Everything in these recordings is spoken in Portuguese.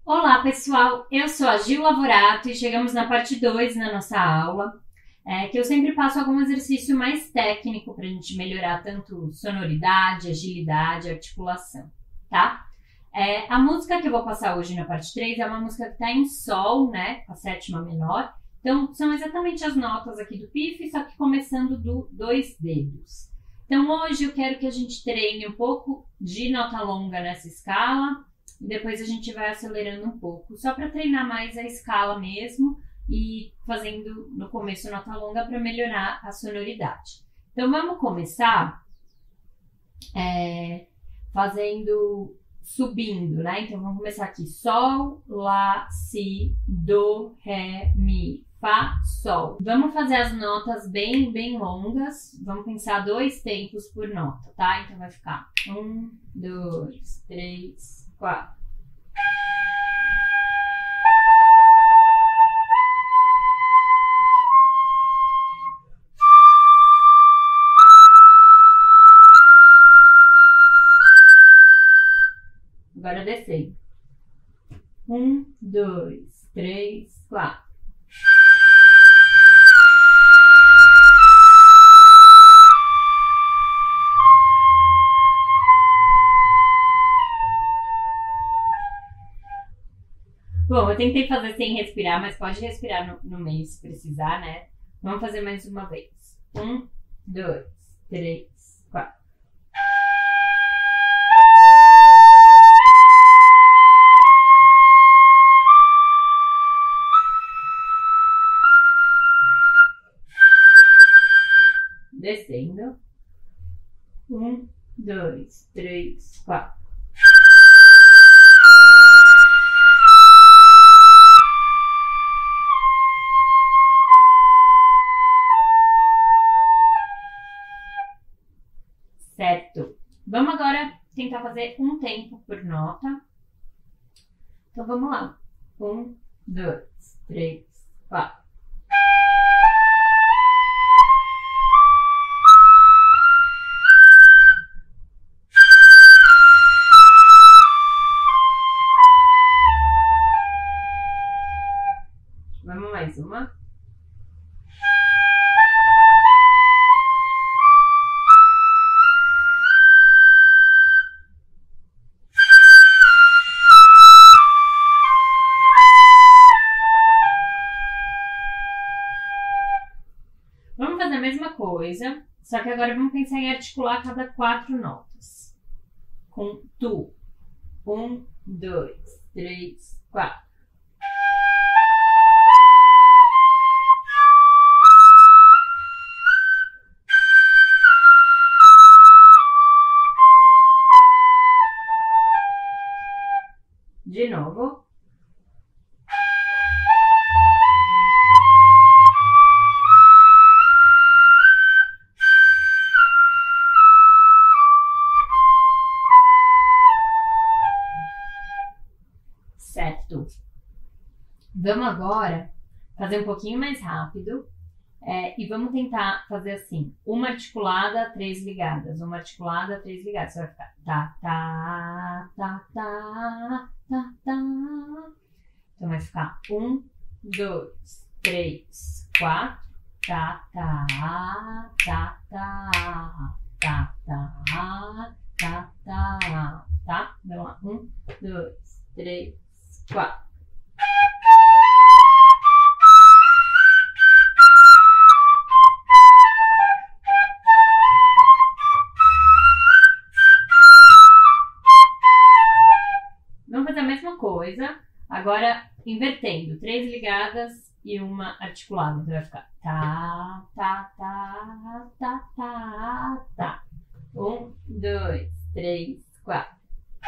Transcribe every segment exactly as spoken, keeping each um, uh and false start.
Olá pessoal, eu sou a Gil Lavorato e chegamos na parte dois na nossa aula, é, que eu sempre passo algum exercício mais técnico para a gente melhorar tanto sonoridade, agilidade, articulação, tá? É, a música que eu vou passar hoje na parte três é uma música que está em Sol, né, a sétima menor, então são exatamente as notas aqui do pif, só que começando do dois dedos. Então hoje eu quero que a gente treine um pouco de nota longa nessa escala, e depois a gente vai acelerando um pouco, só para treinar mais a escala mesmo e fazendo no começo nota longa para melhorar a sonoridade. Então vamos começar é, fazendo, subindo, né? Então vamos começar aqui, Sol, Lá, Si, Do, Ré, Mi, Fá, Sol. Vamos fazer as notas bem, bem longas, vamos pensar dois tempos por nota, tá? Então vai ficar um, dois, três, quatro. Agora descendo. Um, dois, três, quatro. Bom, eu tentei fazer sem respirar, mas pode respirar no, no meio se precisar, né? Vamos fazer mais uma vez. Um, dois, três, quatro. Descendo. Um, dois, três, quatro. Certo. Vamos agora tentar fazer um tempo por nota. Então vamos lá. Um, dois, três, quatro. Vamos mais uma. Vamos fazer a mesma coisa, só que agora vamos pensar em articular cada quatro notas. Com tu. Um, dois, três, quatro. De novo. Certo. Vamos agora fazer um pouquinho mais rápido é, e vamos tentar fazer assim, uma articulada, três ligadas, uma articulada, três ligadas. Você vai ficar tá, tá, tá, tá, tá, tá. Então vai ficar um, dois, três, quatro, tá, tá, tá, tá, tá, tá, tá, tá, tá. Vamos lá, um, dois, três, quatro. Vamos fazer a mesma coisa, agora invertendo, três ligadas e uma articulada. Então vai ficar tá, tá, tá, tá, tá, tá. Um, dois, três, quatro.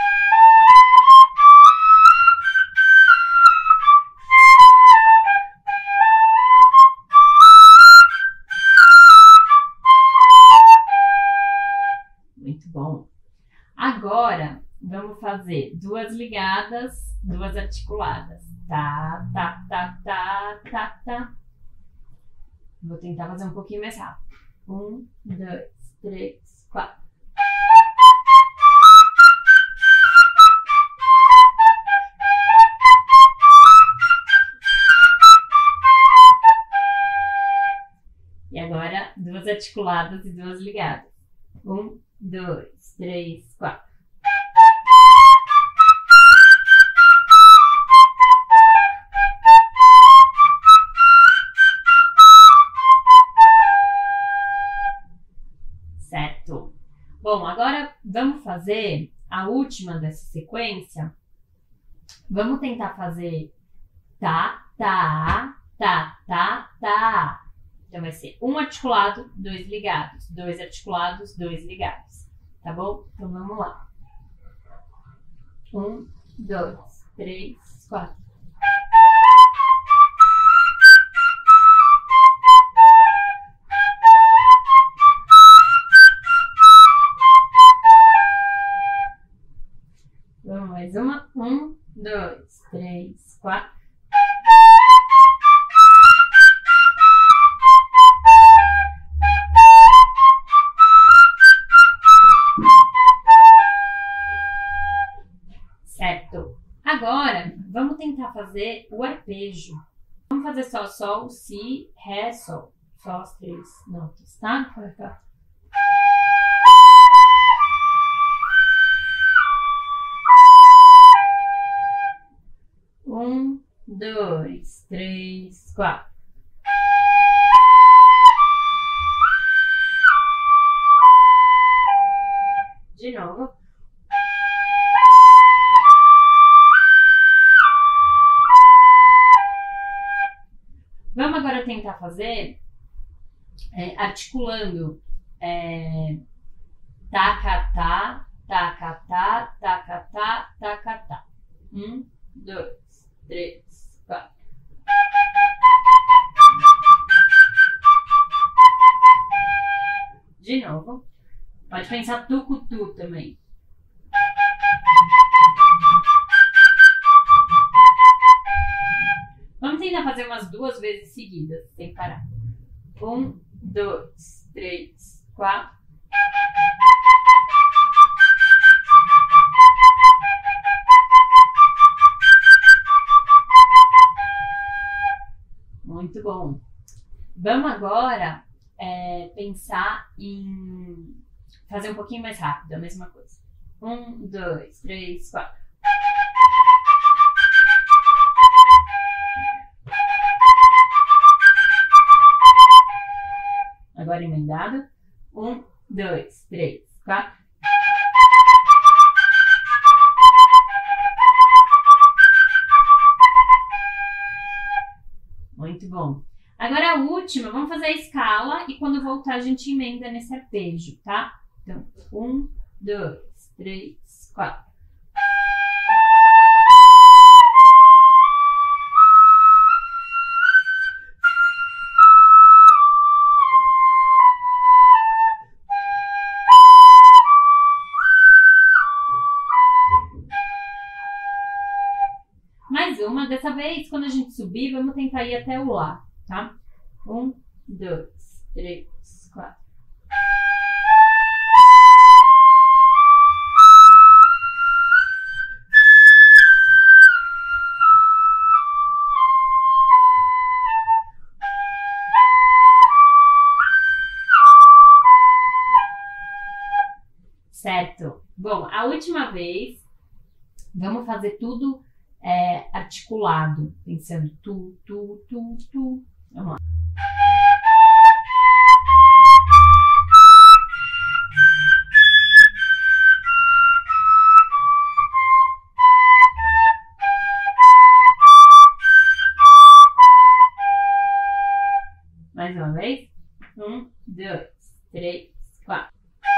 Muito bom. Agora vamos fazer duas ligadas, duas articuladas. Tá, tá, tá, tá, tá, tá. Vou tentar fazer um pouquinho mais rápido. Um, dois, três, quatro. duas articuladas e duas ligadas. Um, dois, três, quatro. Certo. Bom, agora vamos fazer a última dessa sequência. Vamos tentar fazer tá, tá, tá, tá, tá. Então vai ser um articulado, dois ligados, dois articulados, dois ligados. Tá bom? Então vamos lá. Um, dois, três, quatro. Vamos mais uma. Um, dois, três, quatro. Certo. Agora, vamos tentar fazer o arpejo. Vamos fazer só sol, si, ré, sol. Só as três notas, tá? Vai ficar. Um, dois, três, quatro. De novo. Vamos agora tentar fazer é, articulando é, tacatá, tacatá, tacatá, tacatá. Um, dois, três, quatro. De novo. Pode pensar tucutu também. Vamos tentar fazer umas duas vezes seguidas, sem parar. Um, dois, três, quatro. Muito bom. Vamos agora é, pensar em fazer um pouquinho mais rápido, a mesma coisa. Um, dois, três, quatro. Agora emendado. Um, dois, três, quatro. Muito bom. Agora a última, vamos fazer a escala e quando voltar a gente emenda nesse arpejo, tá? Então, um, dois, três, quatro. Mais uma, dessa vez, quando a gente subir, vamos tentar ir até o lá, tá? Um, dois, três, quatro. Certo? Bom, a última vez, vamos fazer tudo é, articulado, pensando tu, tu, tu, tu. Vamos lá. Mais uma vez. Um, dois, três, quatro.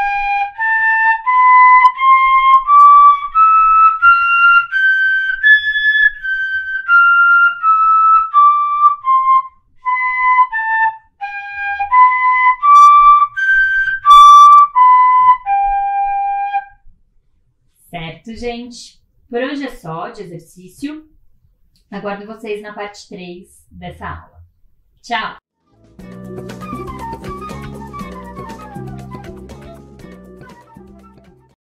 Certo, gente? Por hoje é só de exercício. Aguardo vocês na parte três dessa aula. Tchau!